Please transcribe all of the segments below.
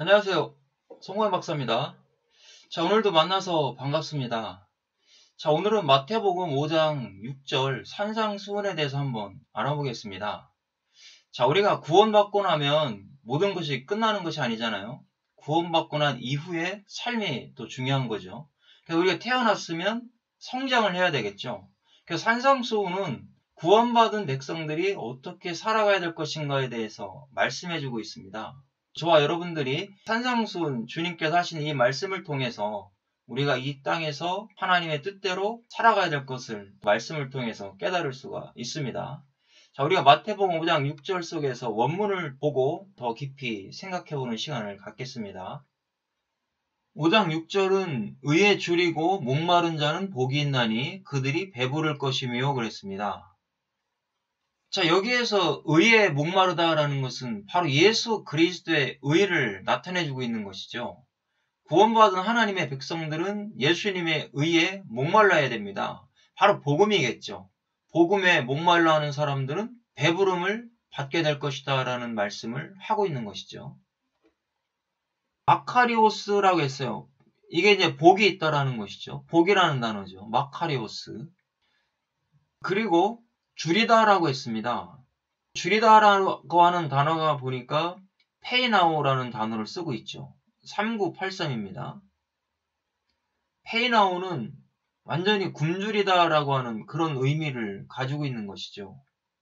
안녕하세요. 송호연 박사입니다. 자, 오늘도 만나서 반갑습니다. 자, 오늘은 마태복음 5장 6절 산상수훈에 대해서 한번 알아보겠습니다. 자, 우리가 구원받고 나면 모든 것이 끝나는 것이 아니잖아요. 구원받고 난 이후에 삶이 또 중요한 거죠. 그래서 우리가 태어났으면 성장을 해야 되겠죠. 그래서 산상수훈은 구원받은 백성들이 어떻게 살아가야 될 것인가에 대해서 말씀해주고 있습니다. 저와 여러분들이 산상수훈 주님께서 하시는 이 말씀을 통해서 우리가 이 땅에서 하나님의 뜻대로 살아가야 될 것을 말씀을 통해서 깨달을 수가 있습니다. 자, 우리가 마태복음 5장 6절 속에서 원문을 보고 더 깊이 생각해보는 시간을 갖겠습니다. 5장 6절은 의에 줄이고 목마른 자는 복이 있나니 그들이 배부를 것이며 그랬습니다. 자, 여기에서 의에 목마르다라는 것은 바로 예수 그리스도의 의를 나타내주고 있는 것이죠. 구원받은 하나님의 백성들은 예수님의 의에 목말라야 됩니다. 바로 복음이겠죠. 복음에 목말라 하는 사람들은 배부름을 받게 될 것이다 라는 말씀을 하고 있는 것이죠. 마카리오스라고 했어요. 이게 이제 복이 있다라는 것이죠. 복이라는 단어죠. 마카리오스. 그리고 줄이다라고 했습니다. 줄이다라고 하는 단어가 보니까 페이나오라는 단어를 쓰고 있죠. 3983입니다. 페이나오는 완전히 굶주리다라고 하는 그런 의미를 가지고 있는 것이죠.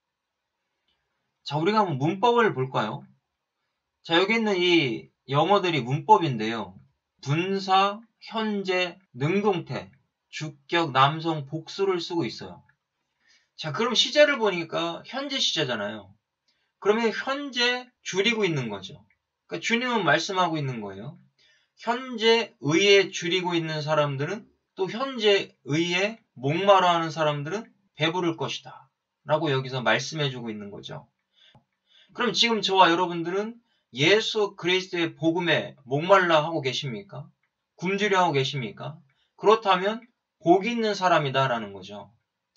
자, 우리가 한번 문법을 볼까요? 자, 여기 있는 이 영어들이 문법인데요. 분사, 현재, 능동태, 주격, 남성, 복수를 쓰고 있어요. 자, 그럼 시제를 보니까 현재 시제잖아요. 그러면 현재 줄이고 있는 거죠. 그러니까 주님은 말씀하고 있는 거예요. 현재 의에 줄이고 있는 사람들은 또 현재 의에 목마르하는 사람들은 배부를 것이다 라고 여기서 말씀해주고 있는 거죠. 그럼 지금 저와 여러분들은 예수 그리스도의 복음에 목말라 하고 계십니까? 굶주려 하고 계십니까? 그렇다면 복 있는 사람이다 라는 거죠.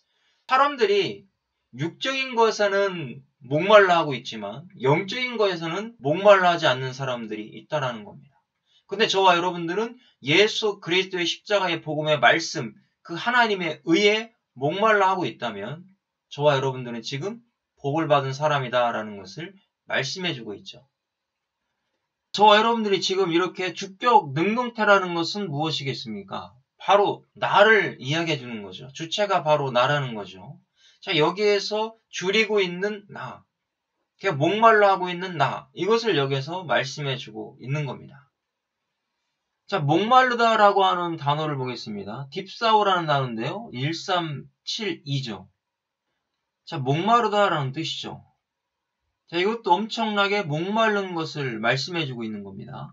사람들이 육적인 것에는 목말라 하고 있지만 영적인 것에서는 목말라 하지 않는 사람들이 있다라는 겁니다. 근데 저와 여러분들은 예수 그리스도의 십자가의 복음의 말씀, 그 하나님의 의에 목말라 하고 있다면 저와 여러분들은 지금 복을 받은 사람이다라는 것을 말씀해주고 있죠. 저와 여러분들이 지금 이렇게 주격 능동태라는 것은 무엇이겠습니까? 바로 나를 이야기해 주는 거죠. 주체가 바로 나라는 거죠. 자, 여기에서 줄이고 있는 나, 그냥 목말라 하고 있는 나, 이것을 여기서 말씀해 주고 있는 겁니다. 자, 목마르다라고 하는 단어를 보겠습니다. 딥사우라는 단어인데요. 1372죠. 자, 목마르다라는 뜻이죠. 자, 이것도 엄청나게 목마른 것을 말씀해 주고 있는 겁니다.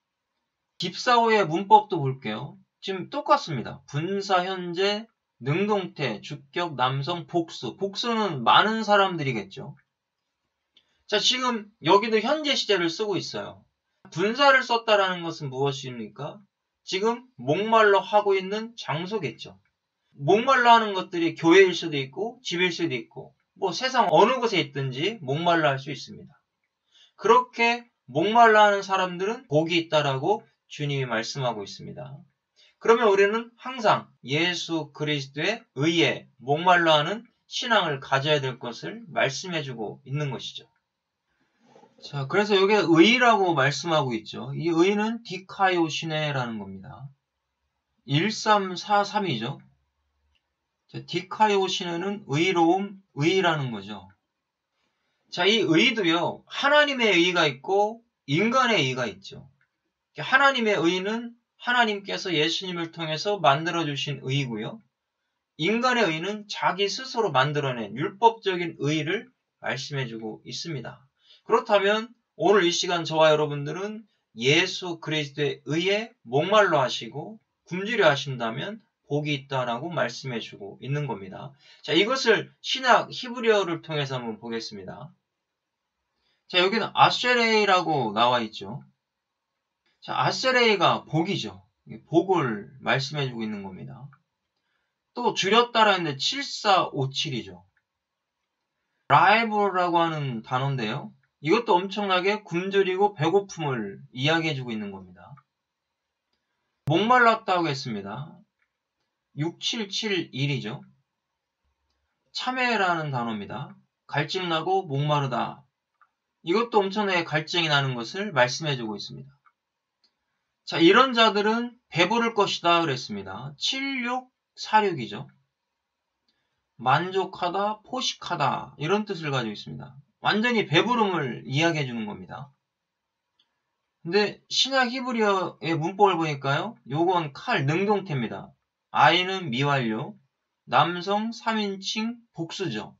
딥사우의 문법도 볼게요. 지금 똑같습니다. 분사, 현재, 능동태, 주격, 남성, 복수. 복수는 많은 사람들이겠죠. 자, 지금 여기도 현재 시제를 쓰고 있어요. 분사를 썼다라는 것은 무엇입니까? 지금 목말라 하고 있는 장소겠죠. 목말라 하는 것들이 교회일 수도 있고 집일 수도 있고 뭐 세상 어느 곳에 있든지 목말라 할 수 있습니다. 그렇게 목말라 하는 사람들은 복이 있다라고 주님이 말씀하고 있습니다. 그러면 우리는 항상 예수 그리스도의 의에 목말라 하는 신앙을 가져야 될 것을 말씀해주고 있는 것이죠. 자, 그래서 여기 의라고 말씀하고 있죠. 이 의는 디카요시네라는 겁니다. 1343이죠. 디카요시네는 의로움, 의라는 거죠. 자, 이 의도요, 하나님의 의가 있고 인간의 의가 있죠. 하나님의 의는 하나님께서 예수님을 통해서 만들어주신 의이고요. 인간의 의는 자기 스스로 만들어낸 율법적인 의를 말씀해주고 있습니다. 그렇다면 오늘 이 시간 저와 여러분들은 예수 그리스도의 의에 목말라 하시고 굶주려 하신다면 복이 있다라고 말씀해주고 있는 겁니다. 자, 이것을 신약 히브리어를 통해서 한번 보겠습니다. 자, 여기는 아쉐레이라고 나와 있죠. 자, 아세레이가 복이죠. 복을 말씀해주고 있는 겁니다. 또 줄였다라 했는데 7457이죠. 라이브라고 하는 단어인데요. 이것도 엄청나게 굶주리고 배고픔을 이야기해주고 있는 겁니다. 목말랐다고 했습니다. 6771이죠. 참회라는 단어입니다. 갈증나고 목마르다. 이것도 엄청나게 갈증이 나는 것을 말씀해주고 있습니다. 자, 이런 자들은 배부를 것이다 그랬습니다. 7646이죠. 만족하다, 포식하다 이런 뜻을 가지고 있습니다. 완전히 배부름을 이야기해 주는 겁니다. 근데 신약 히브리어의 문법을 보니까요. 요건 칼 능동태입니다. I는 미완료, 남성 3인칭 복수죠.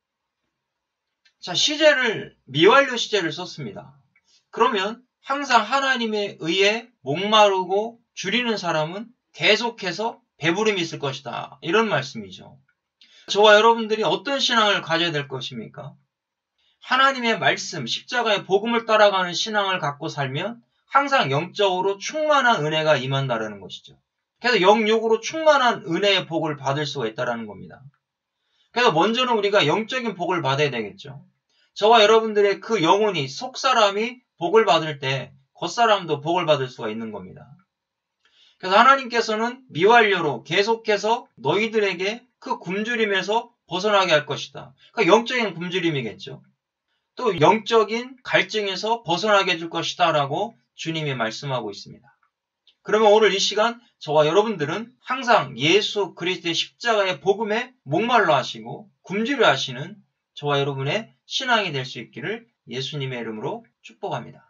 자, 시제를 미완료 시제를 썼습니다. 그러면 항상 하나님에 의해 목마르고 줄이는 사람은 계속해서 배부름이 있을 것이다. 이런 말씀이죠. 저와 여러분들이 어떤 신앙을 가져야 될 것입니까? 하나님의 말씀, 십자가의 복음을 따라가는 신앙을 갖고 살면 항상 영적으로 충만한 은혜가 임한다라는 것이죠. 그래서 영육으로 충만한 은혜의 복을 받을 수가 있다는 겁니다. 그래서 먼저는 우리가 영적인 복을 받아야 되겠죠. 저와 여러분들의 그 영혼이 속사람이 복을 받을 때 겉사람도 복을 받을 수가 있는 겁니다. 그래서 하나님께서는 미완료로 계속해서 너희들에게 그 굶주림에서 벗어나게 할 것이다. 그러니까 영적인 굶주림이겠죠. 또 영적인 갈증에서 벗어나게 해줄 것이다 라고 주님이 말씀하고 있습니다. 그러면 오늘 이 시간 저와 여러분들은 항상 예수 그리스도의 십자가의 복음에 목말라 하시고 굶주려 하시는 저와 여러분의 신앙이 될 수 있기를 예수님의 이름으로 축복합니다.